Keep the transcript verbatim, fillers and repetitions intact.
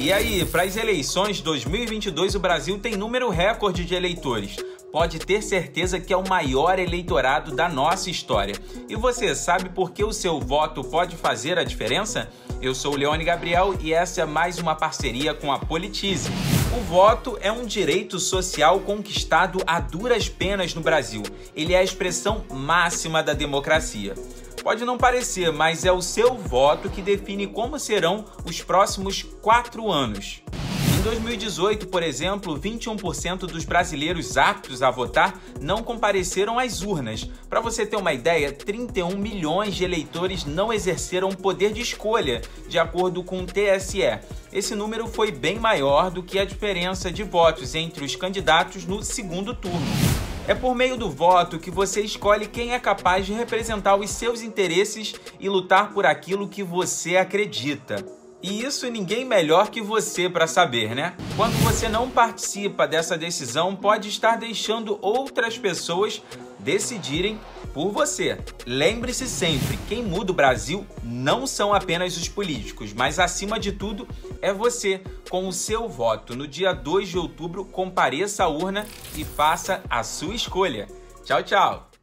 E aí, para as eleições de dois mil e vinte e dois, o Brasil tem número recorde de eleitores. Pode ter certeza que é o maior eleitorado da nossa história. E você sabe por que o seu voto pode fazer a diferença? Eu sou o Leone Gabriel e essa é mais uma parceria com a Politize. O voto é um direito social conquistado a duras penas no Brasil. Ele é a expressão máxima da democracia. Pode não parecer, mas é o seu voto que define como serão os próximos quatro anos. Em dois mil e dezoito, por exemplo, vinte e um por cento dos brasileiros aptos a votar não compareceram às urnas. Para você ter uma ideia, trinta e um milhões de eleitores não exerceram poder de escolha, de acordo com o T S E. Esse número foi bem maior do que a diferença de votos entre os candidatos no segundo turno. É por meio do voto que você escolhe quem é capaz de representar os seus interesses e lutar por aquilo que você acredita. E isso ninguém melhor que você para saber, né? Quando você não participa dessa decisão, pode estar deixando outras pessoas decidirem por você. Lembre-se sempre, quem muda o Brasil não são apenas os políticos, mas acima de tudo é você. Com o seu voto, no dia dois de outubro, compareça à urna e faça a sua escolha. Tchau, tchau!